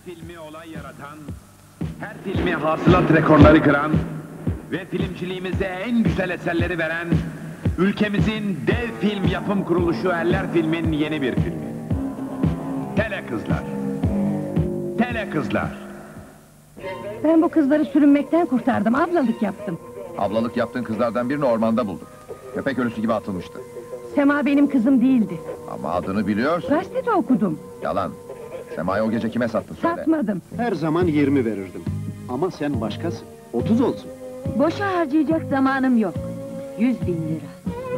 filmi olay yaratan, her filmi hasılat rekorları kıran ve filmciliğimize en güzel eserleri veren ülkemizin dev film yapım kuruluşu Eller Film'in yeni bir filmi. Tele Kızlar. Tele Kızlar. Ben bu kızları sürünmekten kurtardım, ablalık yaptım. Ablalık yaptığın kızlardan birini ormanda bulduk. Köpek ölüsü gibi atılmıştı. Sema benim kızım değildi. Ama adını biliyorsun. Gazetede okudum. Yalan. Sema'yı o gece kime sattın söyle. Satmadım. Her zaman 20 verirdim. Ama sen başkasın. 30 olsun. Boşa harcayacak zamanım yok. 100.000 lira.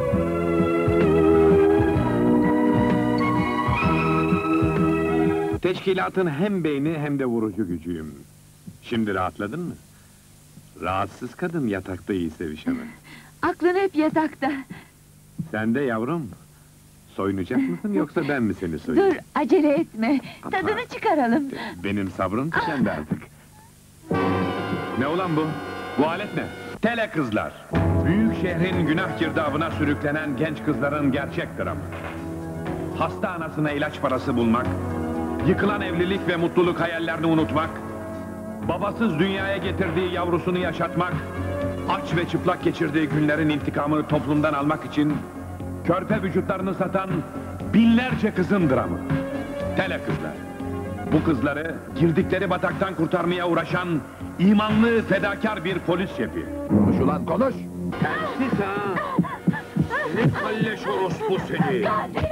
Teşkilatın hem beyni hem de vurucu gücüyüm. Şimdi rahatladın mı? Rahatsız kadın yatakta iyi sevişemez. Aklın hep yatakta. Sen de yavrum. Soyunacak mısın yoksa ben mi seni soyayım? Dur, acele etme. Tadını çıkaralım. Benim sabrım tükendi artık. Ne ulan bu? Bu alet ne? Tele Kızlar. Büyük şehrin günah girdabına sürüklenen genç kızların gerçek dramı. Hasta anasına ilaç parası bulmak, yıkılan evlilik ve mutluluk hayallerini unutmak, babasız dünyaya getirdiği yavrusunu yaşatmak, aç ve çıplak geçirdiği günlerin intikamını toplumdan almak için körpe vücutlarını satan binlerce kızın dramı. Tele Kızlar. Bu kızları girdikleri bataktan kurtarmaya uğraşan imanlı, fedakar bir polis şefi. Konuş ulan konuş! Tersiz ha! Seni kalleş orospu seni!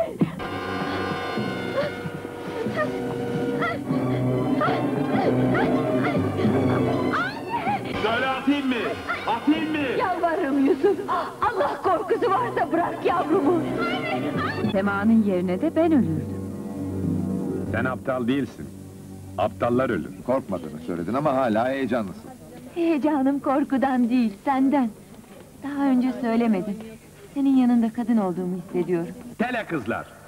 Söyle atayım mı? Atayım mı? Yalvarırım Yusuf. Allah korkusu varsa bırak yavrumu. Sema'nın yerine de ben ölürdüm. Sen aptal değilsin. Aptallar ölür. Korkmadığını söyledin ama hala heyecanlısın. Heyecanım korkudan değil, senden. Daha önce söylemedim. Senin yanında kadın olduğumu hissediyorum. Tele Kızlar.